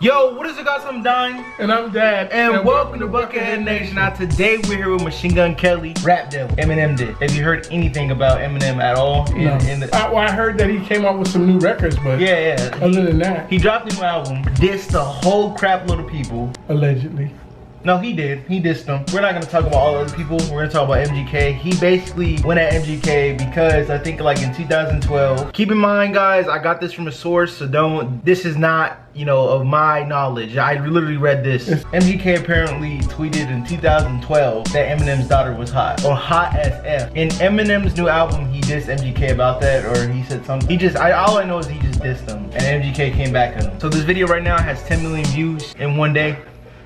Yo, what is it, guys? I'm Dine. And I'm Dad. And welcome to Buckethead Nation. Now today we're here with Machine Gun Kelly, Rap Devil. Eminem did. Have you heard anything about Eminem at all? No. I heard that he came out with some new records, but yeah. Other than that, he dropped a new album, dissed a whole crap load of people. Allegedly. No, he did. He dissed them. We're not gonna talk about all other people. We're gonna talk about MGK. He basically went at MGK because I think like in 2012. Keep in mind, guys, I got this from a source, so this is not, you know, of my knowledge. I literally read this. MGK apparently tweeted in 2012 that Eminem's daughter was hot, or hot as F. In Eminem's new album, he dissed MGK about that, or he said something. All I know is he just dissed him, and MGK came back at him. So this video right now has 10 million views in one day.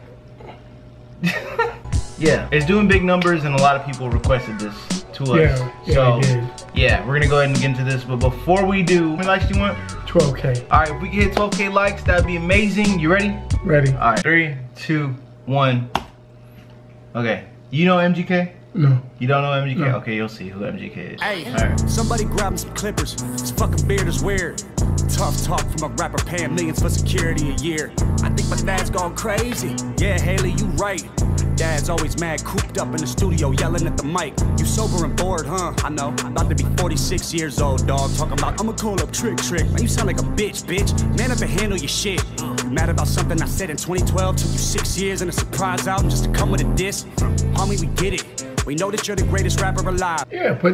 Yeah, it's doing big numbers and a lot of people requested this to us. Yeah, we're gonna go ahead and get into this, but before we do, how many likes do you want? 12K. All right, if we can hit 12K likes, that'd be amazing. You ready? Ready. All right, 3, 2, 1. Okay, you know MGK? No. You don't know MGK? No. Okay, you'll see who MGK is. Hey, right. Somebody grab me some clippers. This fucking beard is weird. Tough talk from a rapper paying millions for security a year. I think my dad's gone crazy. Yeah, Haley, you right. Dad's always mad, cooped up in the studio, yelling at the mic. You sober and bored, huh? I know. I'm about to be 46 years old, dog. Talking about, I'ma call up Trick. Man, you sound like a bitch. Man up and handle your shit. You mad about something I said in 2012? Took you 6 years and a surprise album just to come with a diss? Homie, we get it. We know that you're the greatest rapper alive. Yeah, but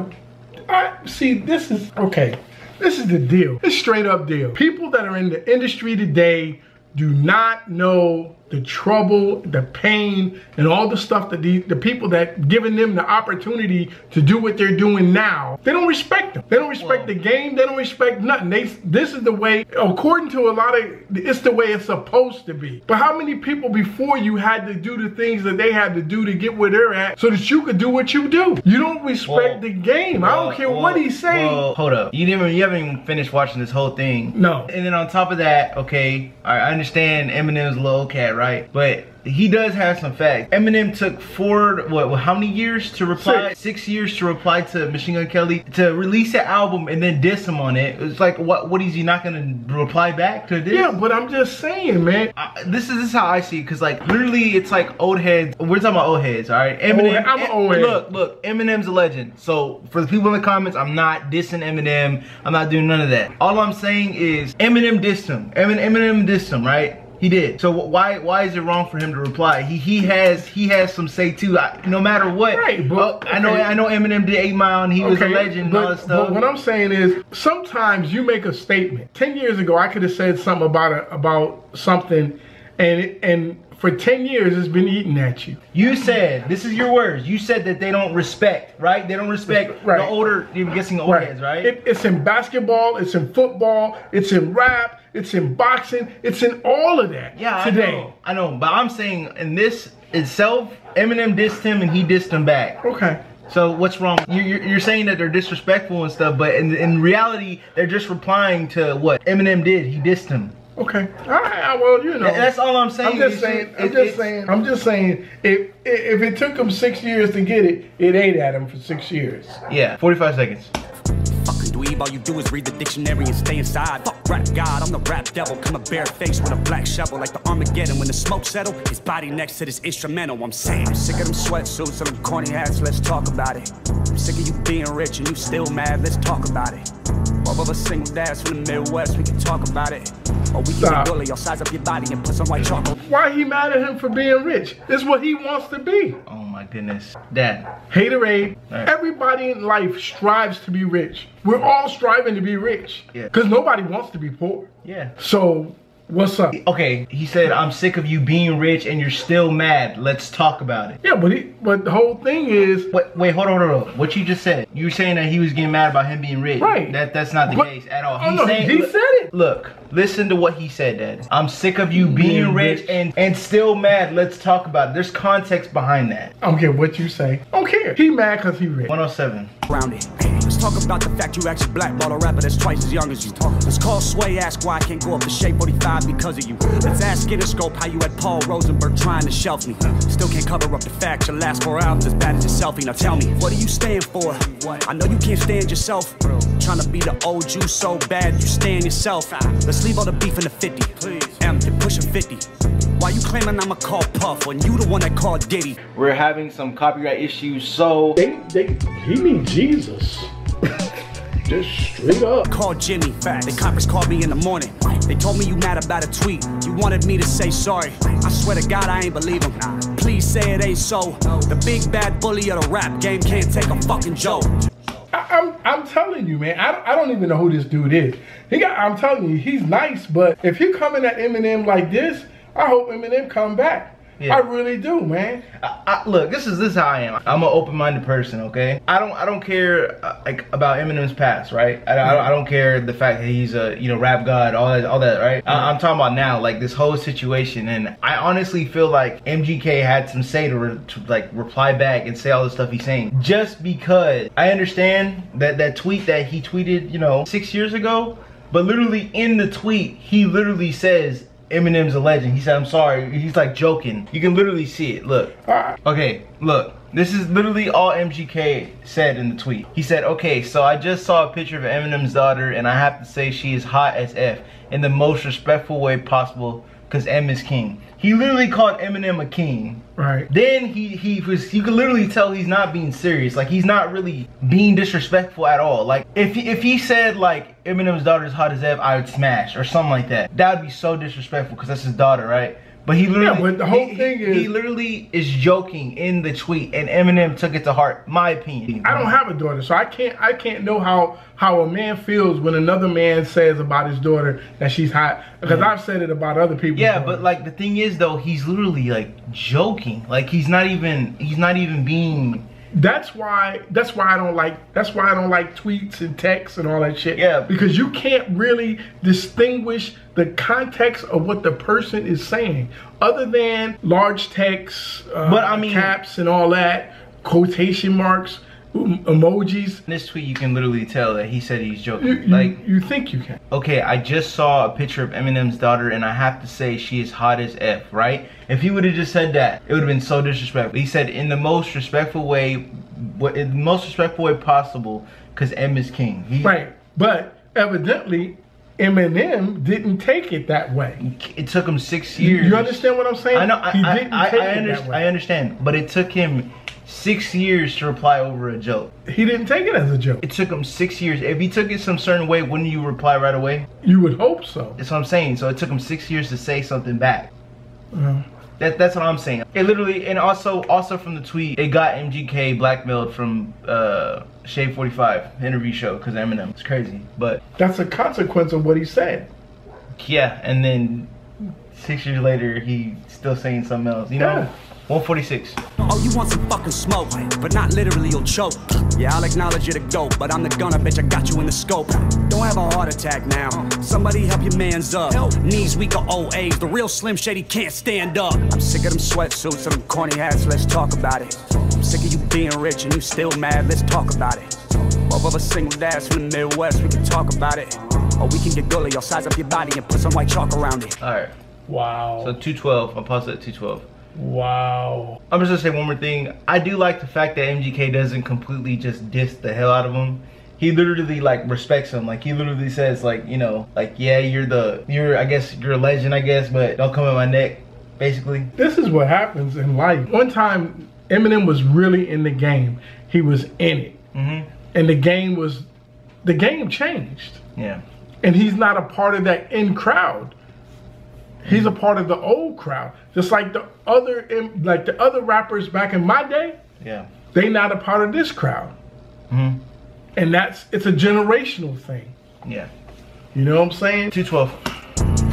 see, this is, okay. This is the deal. It's straight up deal. People that are in the industry today do not know the trouble, the pain, and all the stuff that the people that giving them the opportunity to do what they're doing now, they don't respect them. They don't respect the game. They don't respect nothing. This is the way, according to a lot of, it's the way it's supposed to be. But how many people before you had to do the things that they had to do to get where they're at so that you could do what you do? You don't respect the game. I don't care what he's saying. Hold up. You haven't even finished watching this whole thing. No. And then on top of that, okay, all right, I understand Eminem's a little cat, right? But he does have some facts. Eminem took how many years to reply? 6 years to reply to Machine Gun Kelly to release an album and then diss him on it. It's like, what is he not gonna reply back to this? Yeah, but I'm just saying, man. This is how I see it, cause like literally it's like old heads. We're talking about old heads, all right? Eminem, I'm an old head. Look, Eminem's a legend. So for the people in the comments, I'm not dissing Eminem. I'm not doing none of that. All I'm saying is Eminem dissed him. Eminem dissed him, right? He did. So why is it wrong for him to reply? He has some say too. No matter what. Right. But I know Eminem did 8 Mile and he was a legend and all that stuff. But what I'm saying is sometimes you make a statement. 10 years ago I could have said something about something and for 10 years it's been eating at you. You said, this is your words, you said that they don't respect, right? They don't respect the older, I'm guessing old heads, right? It's in basketball, it's in football, it's in rap, it's in boxing, it's in all of that today. I know, but I'm saying in this itself, Eminem dissed him and he dissed him back. Okay. So what's wrong? You're saying that they're disrespectful and stuff, but in reality, they're just replying to what Eminem did. He dissed him. Okay. All right. Well, you know. That's all I'm saying. I'm just saying. If it took him 6 years to get it, it ate at him for 6 years. Yeah. 45 seconds. Fucking dweeb, all you do is read the dictionary and stay inside. Fuck rap god, I'm the rap devil. Come a bare face with a black shovel like the Armageddon. When the smoke settle, his body next to this instrumental. I'm saying, I'm sick of them sweatsuits and them corny hats. Let's talk about it. I'm sick of you being rich and you still mad. Let's talk about it. Both of us single dads from the Midwest, we can talk about it. Or we can bully, I'll size up your body and put some white chocolate. Why he mad at him for being rich? It's what he wants to be. Oh my goodness. Dad. Haterade. Right. Everybody in life strives to be rich. We're all striving to be rich. Yeah. Because nobody wants to be poor. Yeah. So, what's up? Okay, he said, I'm sick of you being rich and you're still mad. Let's talk about it. Yeah, but the whole thing is... Wait, hold on. What you just said, you were saying that he was getting mad about him being rich. Right. That's not the case at all. He said it. Look, listen to what he said, Dad. I'm sick of you being rich and still mad. Let's talk about it. There's context behind that. I don't care what you say. I don't care. He mad because he rich. 107. Around it. Let's talk about the fact you actually blackball a rapper that's twice as young as you. Let's call Sway, ask why I can't go up to Shade 45 because of you. Let's ask Interscope how you had Paul Rosenberg trying to shelf me. Still can't cover up the fact your last 4 albums as bad as your selfie. Now tell me, what do you stand for? I know you can't stand yourself. Trying to be the old you so bad you stand yourself. Let's leave all the beef in the 50. You're pushing 50. Why you claiming I'ma call Puff when you the one that called Diddy? We're having some copyright issues, so he needs Jesus. Just straight up. Called Jimmy. The coppers called me in the morning. They told me you mad about a tweet. You wanted me to say sorry. I swear to God I ain't believe them. Please say it ain't so. The big bad bully of the rap game can't take a fucking joke. I'm telling you, man. I don't even know who this dude is. I'm telling you, he's nice, but if he coming at Eminem like this, I hope Eminem come back. Yeah. I really do, man. Look, this is how I am. I'm an open-minded person, okay? I don't care like about Eminem's past, right? I don't care the fact that he's a rap god, all that, right? I'm talking about now, like this whole situation, and I honestly feel like MGK had some say to like reply back and say all the stuff he's saying. Just because I understand that tweet that he tweeted, 6 years ago, but literally in the tweet he literally says Eminem's a legend. He said, I'm sorry. He's like joking. You can literally see it. Look. Okay, look. This is literally all MGK said in the tweet. He said, okay, so I just saw a picture of Eminem's daughter and I have to say she is hot as F in the most respectful way possible because M is king. He literally called Eminem a king. Right. Then you could literally tell he's not being serious. Like he's not really being disrespectful at all. Like if he said like Eminem's daughter is hot as F, I would smash or something like that. That would be so disrespectful because that's his daughter, right? But he literally, but the whole thing is, he literally is joking in the tweet, and Eminem took it to heart. My opinion. I don't have a daughter, so I can't know how a man feels when another man says about his daughter that she's hot. Because I've said it about other people. Yeah, but like the thing is though, he's literally like joking. Like he's not even being. That's why I don't like tweets and texts and all that shit. Yeah. Because you can't really distinguish the context of what the person is saying. Other than large text, but I mean, caps and all that, quotation marks, emojis. In this tweet you can literally tell that he said he's joking. You think you can. Okay, I just saw a picture of Eminem's daughter and I have to say she is hot as F, right? If he would have just said that, it would have been so disrespectful. He said in the most respectful way, possible, because M is king. Right, but evidently Eminem didn't take it that way. It took him 6 years. You understand what I'm saying? I know. I understand, but it took him 6 years to reply over a joke. He didn't take it as a joke. It took him 6 years. If he took it some certain way, wouldn't you reply right away? You would hope so. That's what I'm saying. So it took him 6 years to say something back. That's what I'm saying. It literally, and also from the tweet, it got MGK blackmailed from Shade 45 interview show because Eminem. It's crazy, but that's a consequence of what he said. Yeah, and then 6 years later, he's still saying something else. You know. 146. Oh, you want some fucking smoke, but not literally, you'll choke. Yeah, I'll acknowledge you're the GOAT, but I'm the gunner, bitch, I got you in the scope. Don't have a heart attack now. Somebody help your mans up. Knees weak or old age, the real Slim Shady can't stand up. I'm sick of them sweatsuits and them corny hats, let's talk about it. I'm sick of you being rich and you still mad, let's talk about it. Both of us single dads from the Midwest, we can talk about it. Or we can get gully, I'll size up your body and put some white chalk around it. Alright. Wow. So 212, I'll pause it at 212. Wow. I'm just gonna say one more thing. I do like the fact that MGK doesn't completely just diss the hell out of him. He literally like respects him. Like he literally says like, like yeah, I guess you're a legend, I guess, but don't come at my neck, basically. This is what happens in life. One time Eminem was really in the game. He was in it. And the game changed. Yeah. And he's not a part of that in crowd. He's a part of the old crowd, just like the other rappers back in my day. Yeah, they not a part of this crowd, and it's a generational thing. Yeah, you know what I'm saying? 212.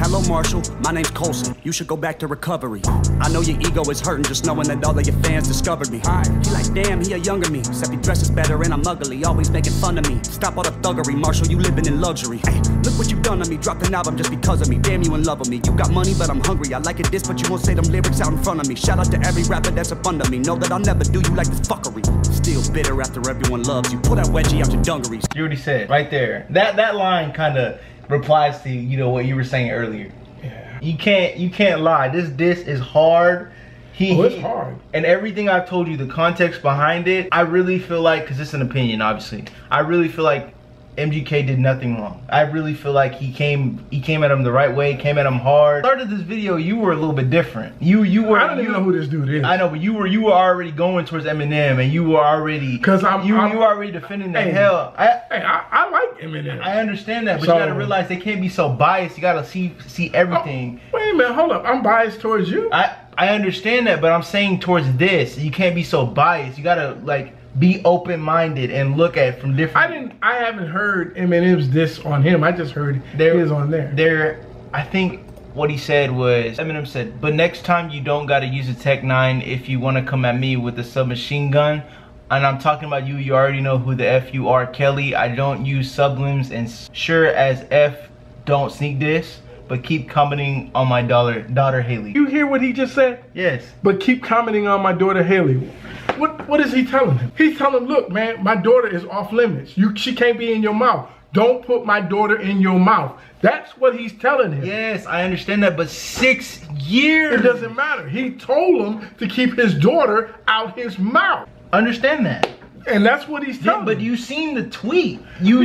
Hello, Marshall. My name's Colson. You should go back to recovery. I know your ego is hurting just knowing that all of your fans discovered me. He like, damn, he a younger me. Except he dresses better and I'm ugly. Always making fun of me. Stop all the thuggery, Marshall. You living in luxury. Hey, look what you done to me. Dropped an album just because of me. Damn, you in love with me. You got money, but I'm hungry. I like it this, but you won't say them lyrics out in front of me. Shout out to every rapper that's up under me. Know that I'll never do you like this fuckery. Still bitter after everyone loves you. Pull that wedgie out your dungarees. You already said right there. That line kind of replies to, you know, what you were saying earlier. Yeah. You can't lie. This is hard. It's hard. And everything I've told you, the context behind it, I really feel like, because it's an opinion, obviously, I really feel like MGK did nothing wrong. I really feel like he came at him the right way, came at him hard. Started this video, you were a little bit different. You were. I don't even know who this dude is. I know, but you were already going towards Eminem, and you were already you were already defending the hell. I like Eminem. I understand that, but you gotta realize they can't be so biased. You gotta see everything. Oh, wait a minute, hold up. I'm biased towards you. I understand that, but I'm saying towards this, you can't be so biased. You gotta like be open-minded and look at it from different. I haven't heard Eminem's diss on him. I just heard his on there. I think what he said was, Eminem said, but next time you don't gotta use a Tech 9 if you wanna come at me with a submachine gun. And I'm talking about you, you already know who the F you are, Kelly. I don't use sublims and sure as F don't sneak diss, but keep commenting on my daughter Haley. You hear what he just said? Yes. But keep commenting on my daughter Haley. What is he telling him? He's telling him, look, man, my daughter is off limits. She can't be in your mouth. Don't put my daughter in your mouth. That's what he's telling him. Yes, I understand that, but 6 years. It doesn't matter. He told him to keep his daughter out his mouth. Understand that. And that's what he's telling him. But you seen the tweet.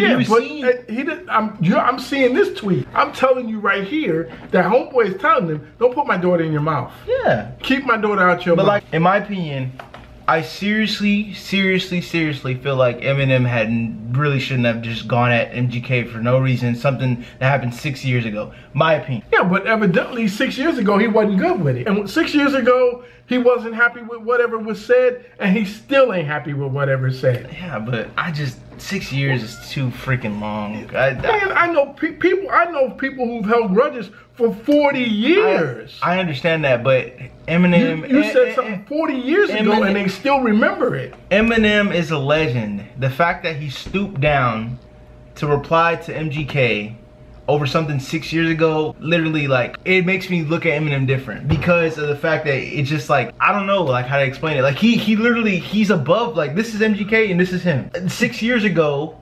I'm seeing this tweet. I'm telling you right here that homeboy is telling him, don't put my daughter in your mouth. Yeah. Keep my daughter out your mouth. But like, in my opinion, I seriously feel like Eminem really shouldn't have just gone at MGK for no reason. Something that happened 6 years ago. My opinion. Yeah, but evidently 6 years ago he wasn't good with it. And 6 years ago he wasn't happy with whatever was said, and he still ain't happy with whatever said. Yeah, but 6 years is too freaking long. I know people who've held grudges for 40 years. I understand that, but Eminem... You said something 40 years ago and they still remember it. Eminem is a legend. The fact that he stooped down to reply to MGK over something 6 years ago, literally, like, it makes me look at Eminem different because of the fact that it's just like, I don't know like how to explain it. Like he's above, like, this is MGK and this is him. 6 years ago,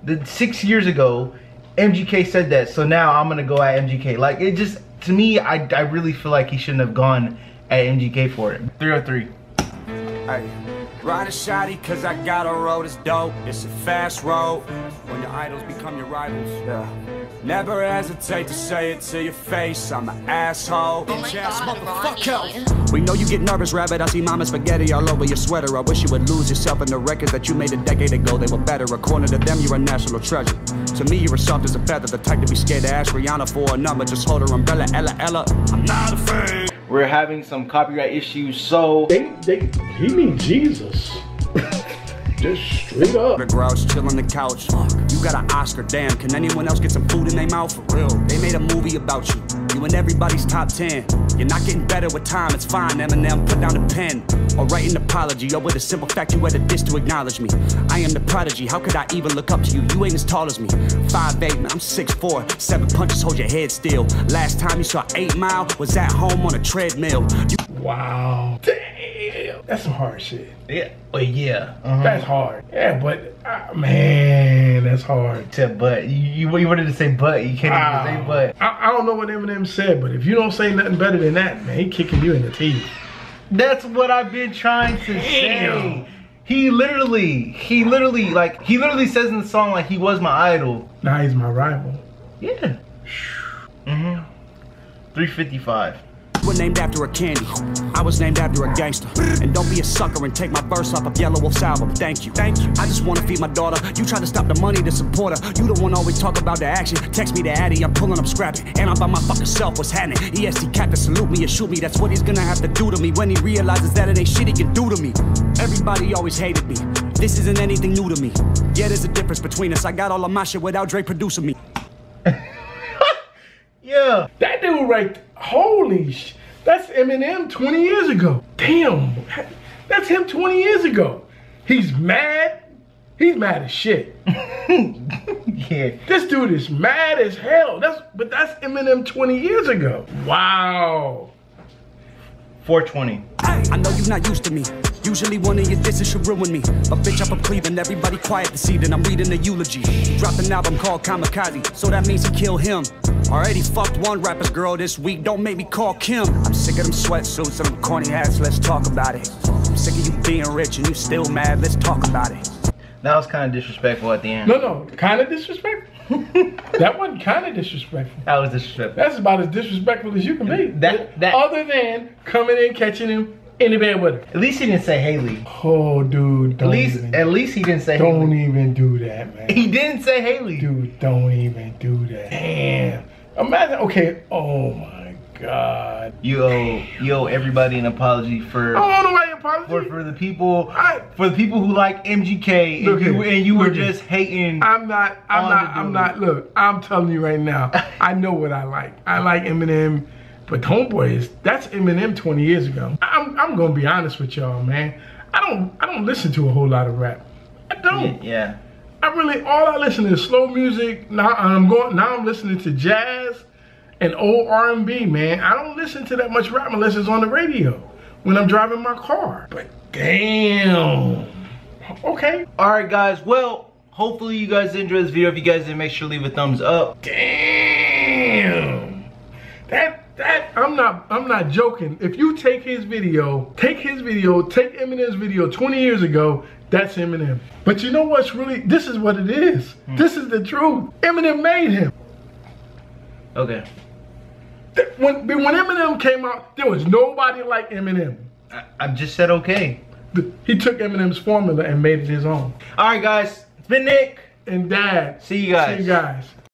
MGK said that, so now I'm gonna go at MGK. Like, it just, to me, I really feel like he shouldn't have gone at MGK for it. 303. Hey, ride a shotty cause I got a road that's dope. It's a fast road when your idols become your rivals. Yeah. Never hesitate to say it to your face. I'm an asshole. Oh my God, Ronnie. We know you get nervous, rabbit. I see mama spaghetti all over your sweater. I wish you would lose yourself in the records that you made a decade ago. They were better. According to them, you're a national treasure. To me, you're as soft as a feather. The type to be scared to ask Rihanna for a number. Just hold her umbrella, Ella. I'm not afraid. We're having some copyright issues, so... He mean Jesus. Just straight up. The grouch chill on the couch. You got an Oscar, damn. Can anyone else get some food in their mouth? For real. They made a movie about you. You in everybody's top 10. You're not getting better with time, it's fine. Eminem, put down the pen. Or write an apology. Or with a simple fact, you had a diss to acknowledge me. I am the prodigy. How could I even look up to you? You ain't as tall as me. 5'8", man, I'm 6'4". 7 punches, hold your head still. Last time you saw 8 Mile was at home on a treadmill. Wow. Damn. That's some hard shit. Yeah. Oh, yeah. That's hard. Yeah, but, man, that's hard. But. You wanted to say but. You can't even say but. I don't know what Eminem said, but if you don't say nothing better than that, man, he kicking you in the teeth. That's what I've been trying to say. He literally says in the song like he was my idol. Now he's my rival. Yeah. 355. You were named after a candy. I was named after a gangster. And don't be a sucker and take my verse off of Yellow Wolf's album. Thank you. I just want to feed my daughter. You try to stop the money to support her. You the one always talk about the action. Text me the Addy, I'm pulling up scrapping. And I'm by my fucking self, what's happening? EST Cat to salute me or shoot me. That's what he's gonna have to do to me when he realizes that it ain't shit he can do to me. Everybody always hated me. This isn't anything new to me. Yeah, there's a difference between us. I got all of my shit without Dre producing me. Yeah. That dude right, holy sh, that's Eminem 20 years ago. Damn, that's him 20 years ago. He's mad. He's mad as shit. Yeah. This dude is mad as hell. But that's Eminem 20 years ago. Wow. 420. I know you're not used to me. Usually one of your disses should ruin me. But bitch, I'm from Cleveland, everybody quiet to see that I'm reading the eulogy. He dropped an album called Kamikaze, so that means he killed him. Already fucked one rapper's girl this week, don't make me call Kim. I'm sick of them sweatsuits and them corny hats, let's talk about it. I'm sick of you being rich and you still mad, let's talk about it. That was kind of disrespectful at the end. No, kind of disrespectful. That wasn't kind of disrespectful. That was disrespectful. That's about as disrespectful as you can be. That Other than coming in, catching him in the bed with him. At least he didn't say Haley. Oh, dude, At least he didn't say don't Haley. even do that, man. He didn't say Haley. Dude, don't even do that. Damn. Imagine, okay, oh my God. You owe everybody an apology for I don't know why you apologize. for the people who like MGK and you were just hating. I'm not, look, I'm telling you right now, I know what I like. I like Eminem, but Homeboy that's Eminem 20 years ago. I'm gonna be honest with y'all, man. I don't listen to a whole lot of rap. I don't. Yeah. All I listen to is slow music. Now I'm listening to jazz and old R&B, man. I don't listen to that much rap unless it's on the radio when I'm driving my car. But damn. Okay. All right, guys. Well, hopefully you guys enjoyed this video. If you guys did, make sure to leave a thumbs up. Damn. I'm not joking. If you take Eminem's video 20 years ago, that's Eminem. But you know what's really, this is what it is. This is the truth. Eminem made him. Okay. When Eminem came out, there was nobody like Eminem. I just said okay. He took Eminem's formula and made it his own. All right, guys. It's been Nick and Dad. See you guys.